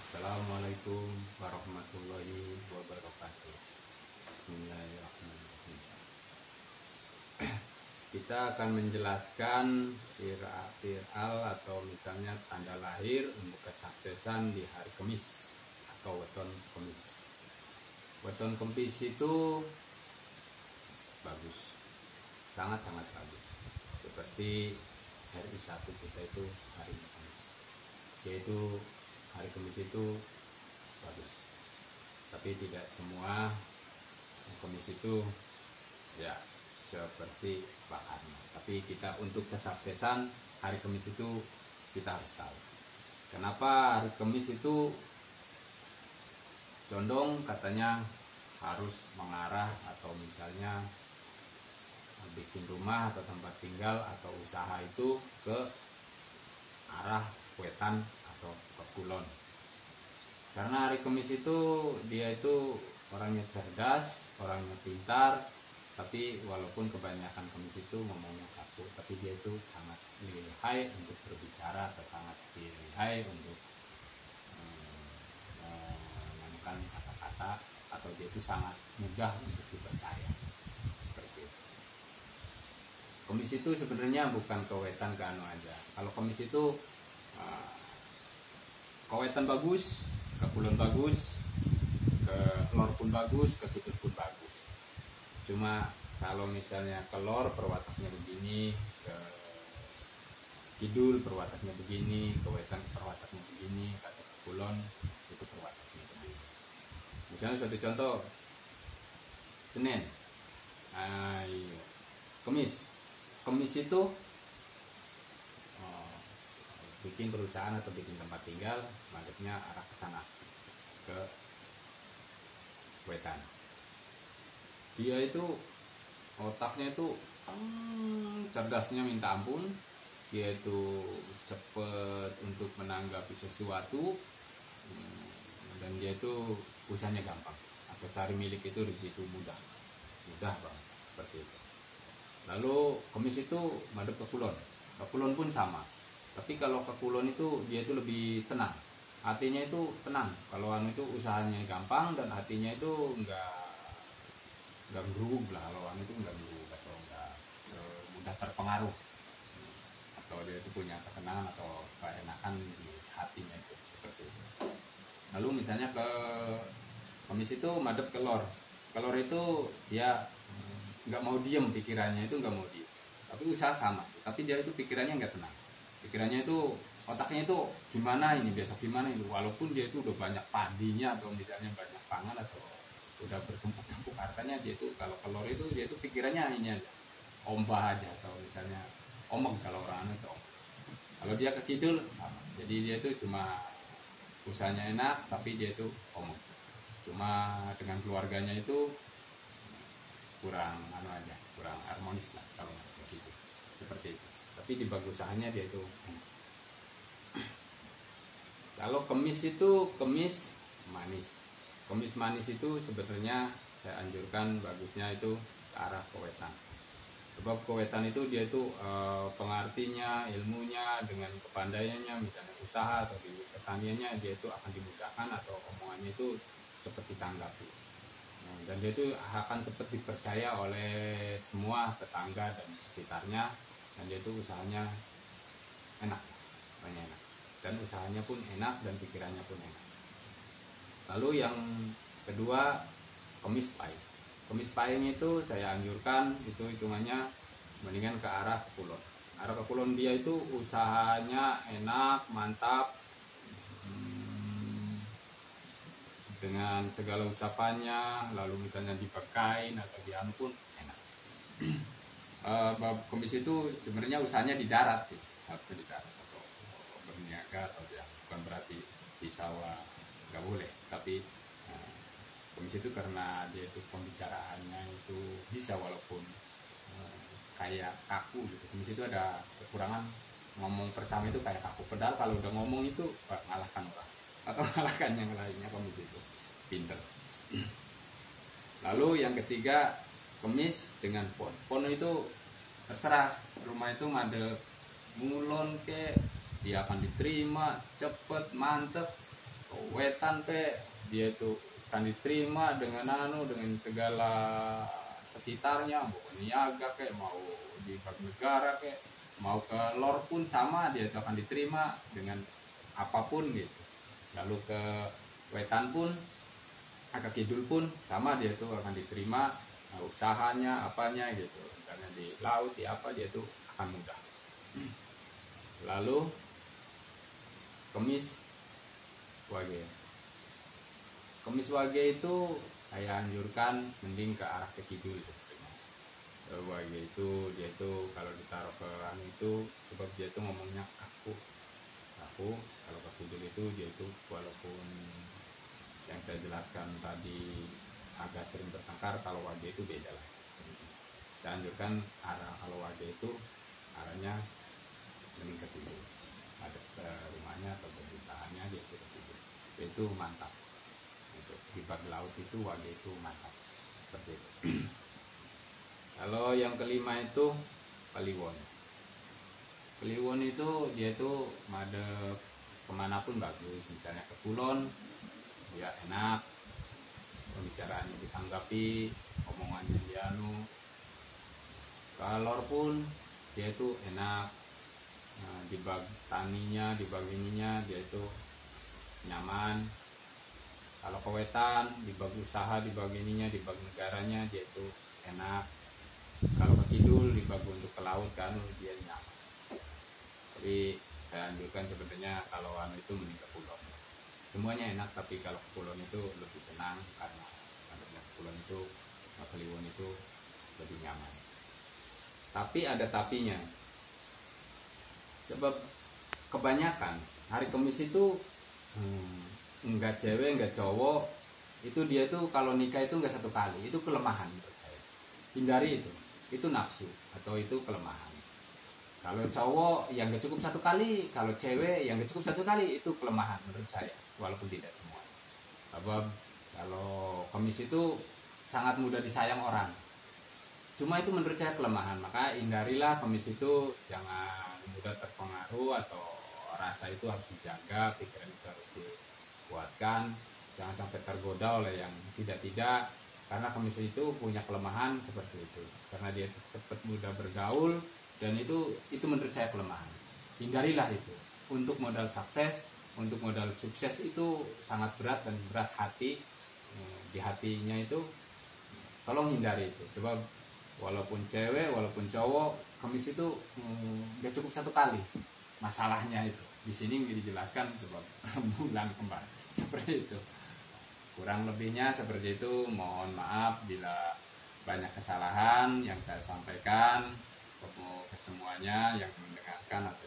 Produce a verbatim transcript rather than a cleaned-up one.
Assalamualaikum warahmatullahi wabarakatuh. Bismillahirrahmanirrahim. Kita akan menjelaskan viral atau misalnya tanda lahir untuk kesuksesan di hari Kamis atau weton Kamis. Weton Kamis itu bagus, sangat-sangat bagus. Seperti hari satu kita itu hari Kamis, yaitu hari Kamis itu bagus, tapi tidak semua Kamis itu ya seperti bakarnya. Tapi kita untuk kesuksesan hari Kamis itu kita harus tahu kenapa hari Kamis itu condong katanya harus mengarah atau misalnya bikin rumah atau tempat tinggal atau usaha itu ke arah wetan atau ke kulon. Karena hari Kamis itu dia itu orangnya cerdas, orangnya pintar, tapi walaupun kebanyakan Kamis itu ngomongnya kaku, tapi dia itu sangat lihai untuk berbicara atau sangat lihai untuk menemukan hmm, kata-kata, atau dia itu sangat mudah untuk dipercaya. Seperti itu. Kamis itu sebenarnya bukan kewetan ke anu aja. Kalau Kamis itu uh, kewetan bagus, ke kulon bagus, ke lor pun bagus, ke kidul pun bagus. Cuma kalau misalnya ke lor perwataknya begini, ke kidul perwataknya begini, ke wetan perwataknya begini, atau ke kulon itu perwataknya begini. Misalnya suatu contoh, Senin, ayo, Kamis, Kamis itu oh, bikin perusahaan atau bikin tempat tinggal, madepnya arah ke sana, ke wetan. Dia itu otaknya itu hmm, cerdasnya minta ampun. Dia itu cepet untuk menanggapi sesuatu, hmm, dan dia itu usahanya gampang. Atau cari milik itu begitu mudah, mudah banget seperti itu. Lalu Kamis itu madep ke kulon, ke kulon pun sama. Tapi kalau ke kulon itu dia itu lebih tenang, hatinya itu tenang. Kalau anu itu usahanya gampang dan hatinya itu enggak enggak berubah lah. Kalau anu itu enggak berubah atau enggak e, mudah terpengaruh, atau dia itu punya ketenangan atau keenakan di hatinya itu seperti itu. Lalu misalnya ke Kamis itu madep ke lor, ke lor itu dia enggak mau diem, pikirannya itu enggak mau diem. Tapi usaha sama, tapi dia itu pikirannya enggak tenang. Pikirannya itu, otaknya itu gimana ini, besok gimana ini, walaupun dia itu udah banyak padinya atau misalnya banyak pangan atau udah bertumpuk-tumpuk hartanya, dia itu kalau kelor itu dia itu pikirannya ini aja, ombah aja, atau misalnya omeng kalau orang itu omeng. Kalau dia ke kidul sama, jadi dia itu cuma usahanya enak tapi dia itu omeng, cuma dengan keluarganya itu kurang anu aja, kurang harmonis lah kalau begitu, seperti itu. Tapi di bagus usahanya dia itu enak. Kalau Kamis itu Kamis manis. Kamis manis itu sebenarnya saya anjurkan bagusnya itu ke arah kewetan. Sebab kewetan itu dia itu e, pengartinya, ilmunya dengan kepandaiannya, misalnya usaha atau di pertaniannya dia itu akan dimudahkan atau omongannya itu cepat ditanggapi. Nah, dan dia itu akan cepat dipercaya oleh semua tetangga dan sekitarnya. Dan dia itu usahanya enak, banyak enak, dan usahanya pun enak dan pikirannya pun enak. Lalu yang kedua, Kamis pahit. Kamis pahitnya itu saya anjurkan itu hitungannya mendingan ke arah kulon. Arah ke kulon dia itu usahanya enak, mantap, hmm, dengan segala ucapannya, lalu misalnya dipekain atau diampun enak. Uh, Kamis itu sebenarnya usahanya di darat sih, harusnya di darat atau berniaga atau ya, bukan berarti di sawah nggak boleh, tapi uh, Kamis itu karena dia itu pembicaraannya itu bisa walaupun uh, kayak kaku gitu. Kamis itu ada kekurangan, ngomong pertama itu kayak kaku, padahal kalau udah ngomong itu uh, ngalahkan orang atau ngalahkan yang lainnya. Kamis itu pinter. Lalu yang ketiga, Kamis dengan pon. Pon itu terserah, rumah itu madep mulon ke dia akan diterima cepet mantep, wetan pe dia itu akan diterima dengan anu dengan segala sekitarnya, mau niaga kayak mau di negara kayak mau ke lor pun sama, dia itu akan diterima dengan apapun gitu. Lalu ke wetan pun, ke kidul pun sama, dia itu akan diterima, nah, usahanya apanya gitu, karena di laut di apa dia itu akan mudah. Lalu kemis wage, kemis wage itu saya anjurkan mending ke arah ke kidul sebetulnya. Wage itu dia itu kalau ditaruh ke anu itu, sebab dia itu ngomongnya kaku kaku. Kalau ke kidul itu dia itu walaupun yang saya jelaskan tadi agak sering bertengkar, kalau wage itu beda lah. Saya anjurkan arah kalau wage itu arahnya mending ke kidul, ada ke rumahnya atau ke usahanya dia itu ke kidul, itu mantap. Untuk di bagi laut itu wage itu mantap seperti itu. Kalau yang kelima itu Kaliwon. Kaliwon itu dia itu madep kemanapun bagus, misalnya ke Kulon dia enak, pembicaraannya ditanggapi, omongannya dia anu. Kalor pun dia itu enak, nah, di bag taninya, di bagininya dia itu nyaman. Kalau ke wetan, di bag usaha, di bagininya, di bag negaranya dia itu enak. Kalau ke kidul, di bag untuk ke laut kan dia nyaman. Jadi saya anjurkan sebetulnya kalau anu itu mending ke Kulon. Semuanya enak, tapi kalau ke Kulon itu lebih tenang, karena kalau ke Kulon itu, ke Kaliwon itu lebih nyaman. Tapi ada tapinya, sebab kebanyakan hari Kamis itu hmm, enggak cewek enggak cowok itu dia tuh kalau nikah itu enggak satu kali, itu kelemahan menurut saya. Hindari itu, itu nafsu atau itu kelemahan. Kalau cowok yang enggak cukup satu kali, kalau cewek yang enggak cukup satu kali, itu kelemahan menurut saya, walaupun tidak semua. Sebab kalau Kamis itu sangat mudah disayang orang, cuma itu menurut saya kelemahan. Maka hindarilah Kamis itu, jangan mudah terpengaruh, atau rasa itu harus dijaga, pikiran itu harus dikuatkan, jangan sampai tergoda oleh yang tidak-tidak, karena Kamis itu punya kelemahan seperti itu, karena dia cepat mudah bergaul, dan itu itu menurut saya kelemahan. Hindarilah itu. Untuk modal sukses, untuk modal sukses itu sangat berat dan berat hati, di hatinya itu tolong hindari itu. Sebab walaupun cewek, walaupun cowok, Kamis itu hmm, gak cukup satu kali. Masalahnya itu di sini dijelaskan sebab bulan kembar seperti itu. Kurang lebihnya seperti itu. Mohon maaf bila banyak kesalahan yang saya sampaikan ke semuanya yang mendengarkan